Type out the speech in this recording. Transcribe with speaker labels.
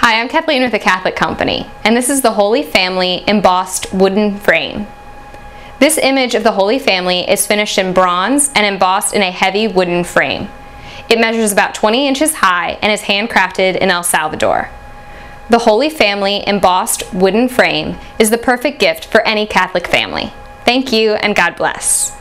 Speaker 1: Hi, I'm Kathleen with the Catholic Company, and this is the Holy Family embossed wooden frame. This image of the Holy Family is finished in bronze and embossed in a heavy wooden frame. It measures about 20 inches high and is handcrafted in El Salvador. The Holy Family embossed wooden frame is the perfect gift for any Catholic family. Thank you, and God bless.